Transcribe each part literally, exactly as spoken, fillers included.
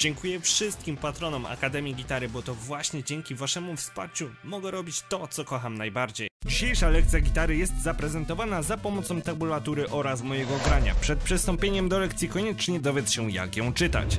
Dziękuję wszystkim patronom Akademii Gitary, bo to właśnie dzięki waszemu wsparciu mogę robić to, co kocham najbardziej. Dzisiejsza lekcja gitary jest zaprezentowana za pomocą tabulatury oraz mojego grania. Przed przystąpieniem do lekcji koniecznie dowiedz się, jak ją czytać.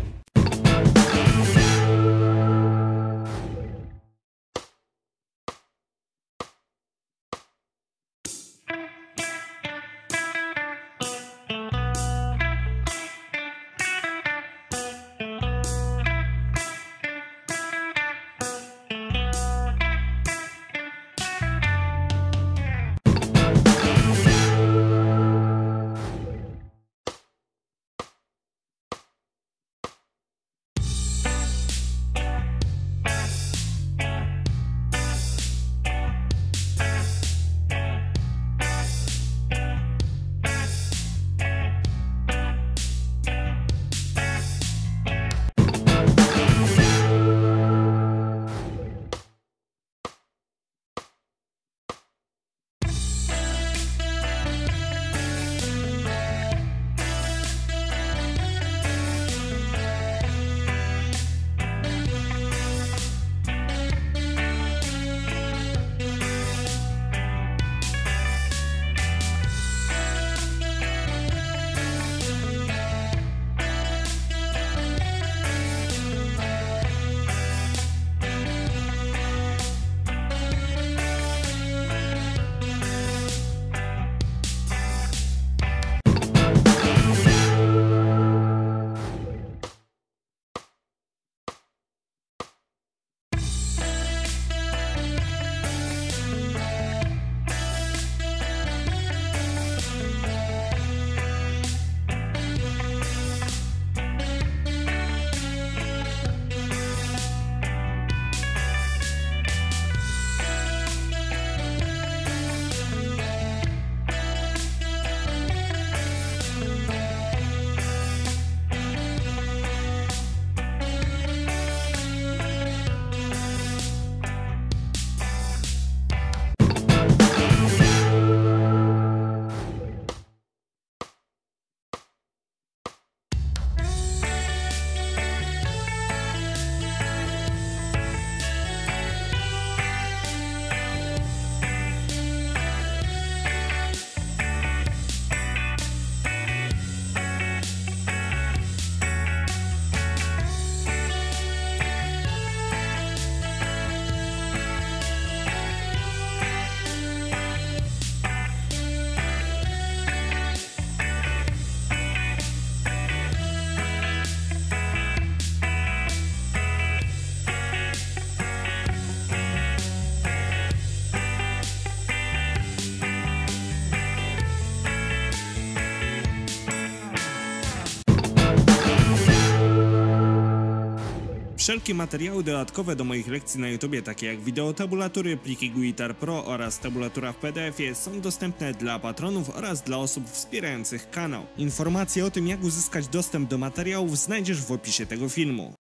Wszelkie materiały dodatkowe do moich lekcji na YouTubie, takie jak wideo tabulatury, pliki Guitar Pro oraz tabulatura w P D F-ie, są dostępne dla patronów oraz dla osób wspierających kanał. Informacje o tym, jak uzyskać dostęp do materiałów, znajdziesz w opisie tego filmu.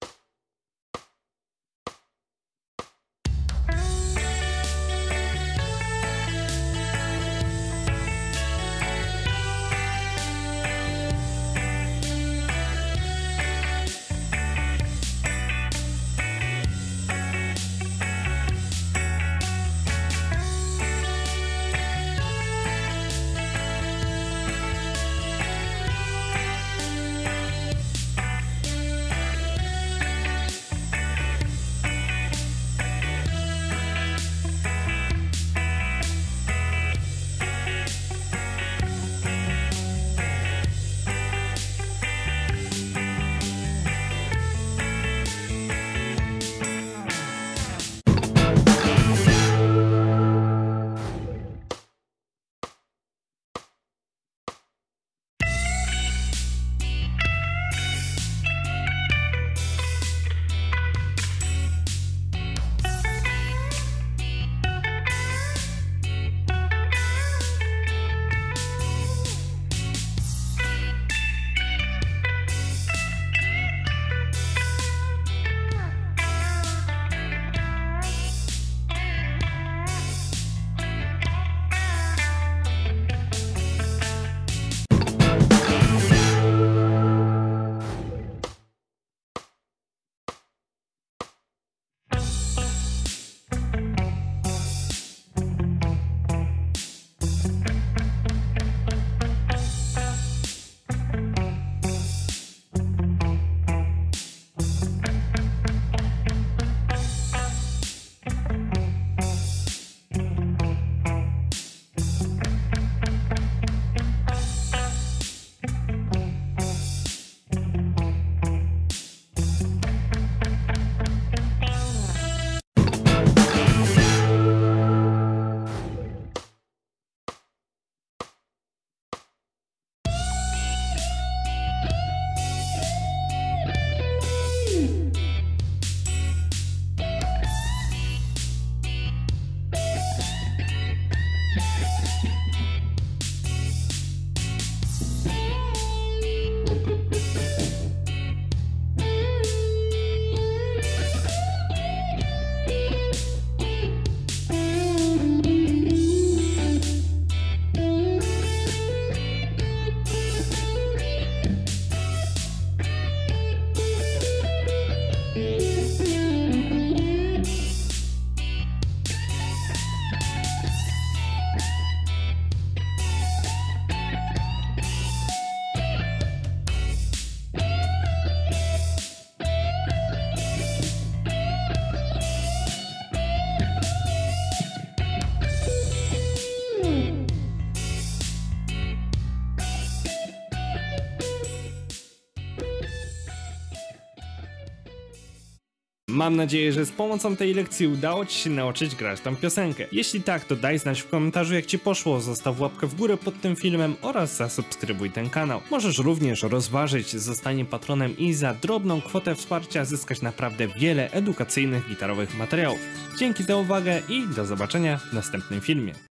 Mam nadzieję, że z pomocą tej lekcji udało Ci się nauczyć grać tą piosenkę. Jeśli tak, to daj znać w komentarzu jak Ci poszło, zostaw łapkę w górę pod tym filmem oraz zasubskrybuj ten kanał. Możesz również rozważyć zostanie patronem i za drobną kwotę wsparcia zyskać naprawdę wiele edukacyjnych gitarowych materiałów. Dzięki za uwagę i do zobaczenia w następnym filmie.